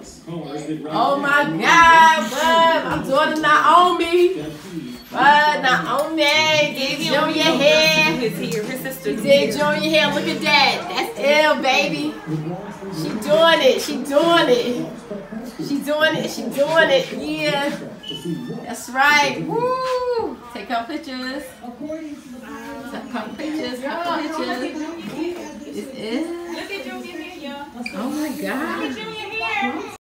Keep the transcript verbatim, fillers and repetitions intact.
Oh my God, bud, my daughter Naomi. Bud, Naomi, did Junior hair. His here, his sister Did Junior hair. Look at that. That's ill, baby. She doing it. She doing it. She doing it. She doing it. Yeah. That's right. Woo. Take her pictures. Take couple pictures. Couple pictures. This is. Look at Junior here, y'all. Oh my God. Look at Junior here.